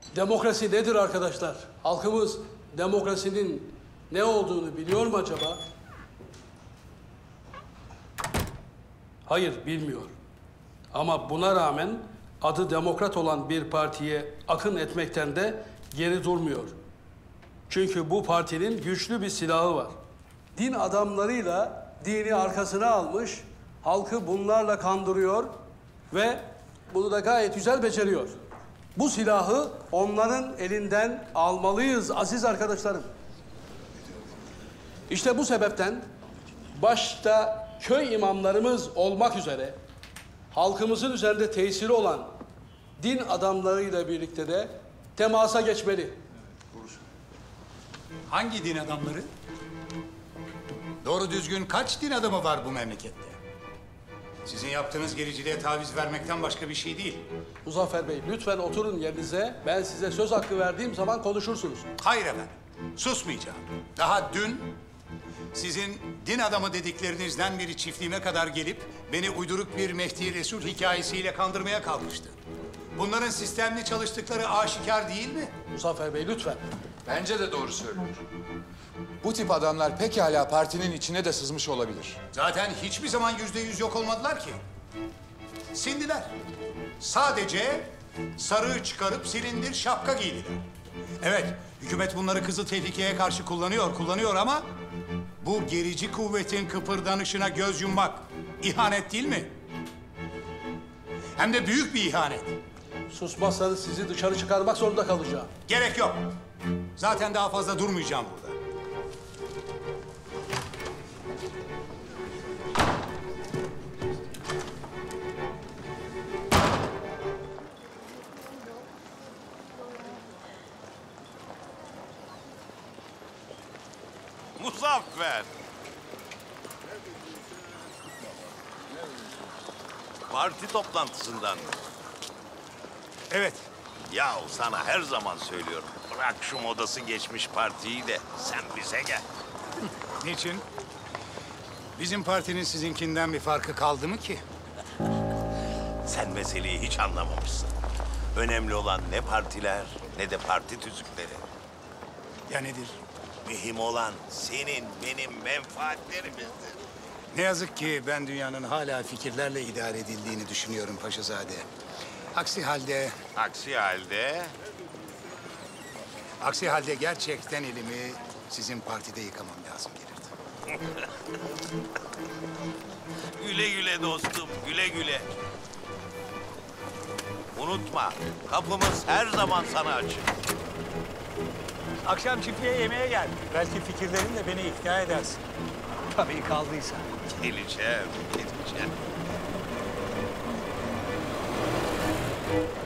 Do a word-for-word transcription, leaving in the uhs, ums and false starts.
Demokrasi nedir arkadaşlar? Halkımız demokrasinin ne olduğunu biliyor mu acaba? Hayır, bilmiyor. Ama buna rağmen adı demokrat olan bir partiye akın etmekten de geri durmuyor. Çünkü bu partinin güçlü bir silahı var. Din adamlarıyla dini arkasına almış, halkı bunlarla kandırıyor ve bunu da gayet güzel beceriyor. Bu silahı onların elinden almalıyız aziz arkadaşlarım. İşte bu sebepten başta köy imamlarımız olmak üzere halkımızın üzerinde tesiri olan din adamlarıyla birlikte de temasa geçmeli. Hangi din adamları? Doğru düzgün kaç din adamı var bu memlekette? Sizin yaptığınız gericiliğe taviz vermekten başka bir şey değil. Muzaffer Bey, lütfen oturun yerinize. Ben size söz hakkı verdiğim zaman konuşursunuz. Hayır efendim, susmayacağım. Daha dün sizin din adamı dediklerinizden biri çiftliğime kadar gelip beni uyduruk bir Mehdi Resul hikayesiyle kandırmaya kalkıştı. Bunların sistemli çalıştıkları aşikar değil mi? Muzaffer Bey, lütfen. Bence de doğru söylüyor. Bu tip adamlar pekala partinin içine de sızmış olabilir. Zaten hiçbir zaman yüzde yüz yok olmadılar ki. Sindiler. Sadece sarığı çıkarıp silindir şapka giydiler. Evet, hükümet bunları kızıl tehlikeye karşı kullanıyor, kullanıyor ama... bu gerici kuvvetin kıpırdanışına göz yummak ihanet değil mi? Hem de büyük bir ihanet. Susmazsanız sizi dışarı çıkarmak zorunda kalacağım. Gerek yok. Zaten daha fazla durmayacağım burada. Muzaffer. Parti toplantısından mı? Evet. Yahu sana her zaman söylüyorum. Bırak şu modası geçmiş partiyi de sen bize gel. Niçin? Bizim partinin sizinkinden bir farkı kaldı mı ki? Sen meseleyi hiç anlamamışsın. Önemli olan ne partiler ne de parti tüzükleri. Ya nedir? Mühim olan senin benim menfaatlerimizdir. Ne yazık ki ben dünyanın hala fikirlerle idare edildiğini düşünüyorum Paşazade. Aksi halde, Aksi halde aksi halde gerçekten elimi sizin partide yıkamam lazım gelirdi. güle güle dostum, güle güle. Unutma, kapımız her zaman sana açık. Akşam çiftliğe yemeğe gel. Belki fikirlerinle beni ikna edersin. Tabii kaldıysa. Geleceğim, geleceğim.